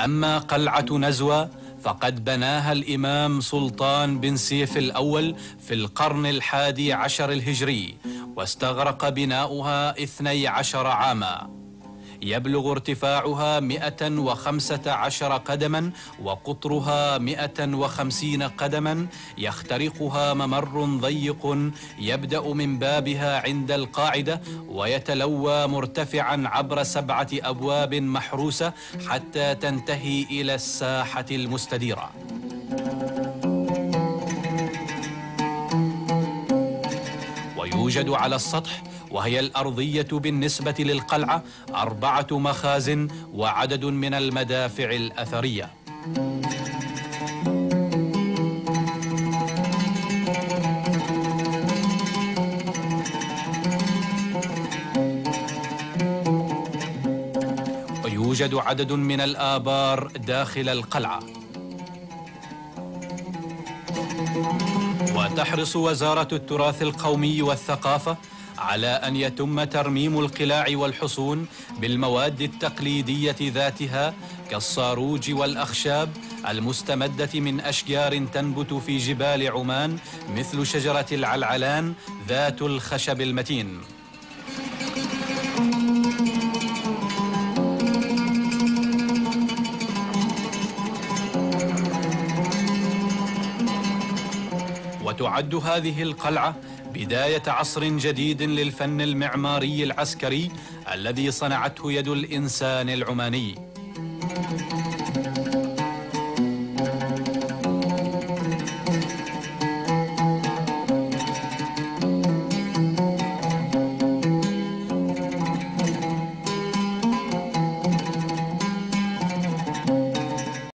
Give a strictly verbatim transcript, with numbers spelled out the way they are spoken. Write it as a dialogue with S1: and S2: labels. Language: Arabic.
S1: أما قلعة نزوى فقد بناها الإمام سلطان بن سيف الأول في القرن الحادي عشر الهجري، واستغرق بناؤها اثني عشر عاما. يبلغ ارتفاعها مئة وخمسة عشر قدما وقطرها مئة وخمسين قدما، يخترقها ممر ضيق يبدأ من بابها عند القاعدة ويتلوى مرتفعا عبر سبعة أبواب محروسة حتى تنتهي إلى الساحة المستديرة. ويوجد على السطح، وهي الأرضية بالنسبة للقلعة، أربعة مخازن وعدد من المدافع الأثرية. ويوجد عدد من الآبار داخل القلعة. وتحرص وزارة التراث القومي والثقافة على أن يتم ترميم القلاع والحصون بالمواد التقليدية ذاتها كالصاروج والأخشاب المستمدة من أشجار تنبت في جبال عمان، مثل شجرة العلعلان ذات الخشب المتين. وتعد هذه القلعة بداية عصر جديد للفن المعماري العسكري الذي صنعته يد الإنسان العماني.